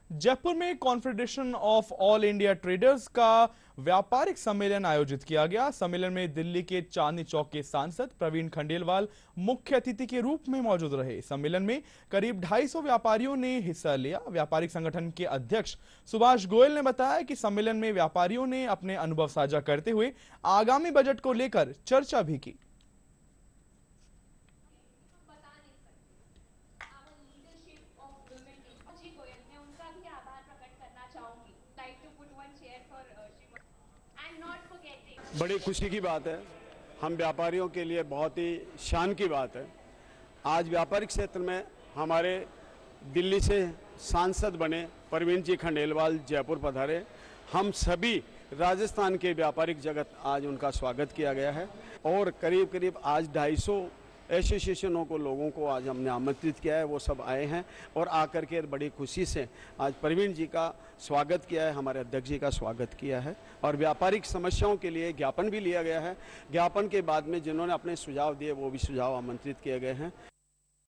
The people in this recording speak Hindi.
जयपुर में confederation of all India traders का व्यापारिक सम्मेलन आयोजित किया गया। सम्मेलन में दिल्ली के चांदनी चौक के सांसद प्रवीण खंडेलवाल मुख्य अतिथि के रूप में मौजूद रहे। सम्मेलन में करीब 250 व्यापारियों ने हिस्सा लिया। व्यापारिक संगठन के अध्यक्ष सुभाष गोयल ने बताया कि सम्मेलन में व्यापारियों ने अपने अनुभव साझा करते हुए आगामी बजट को लेकर चर्चा भी की। बड़ी खुशी की बात है, हम व्यापारियों के लिए बहुत ही शान की बात है। आज व्यापारिक क्षेत्र में हमारे दिल्ली से सांसद बने प्रवीण जी खंडेलवाल जयपुर पधारे। हम सभी राजस्थान के व्यापारिक जगत आज उनका स्वागत किया गया है और करीब करीब आज 250 एसोसिएशनों को लोगों को आज हमने आमंत्रित किया है। वो सब आए हैं और आकर के बड़ी खुशी से आज प्रवीण जी का स्वागत किया है, हमारे अध्यक्ष जी का स्वागत किया है और व्यापारिक समस्याओं के लिए ज्ञापन भी लिया गया है। ज्ञापन के बाद में जिन्होंने अपने सुझाव दिए वो भी सुझाव आमंत्रित किए गए हैं।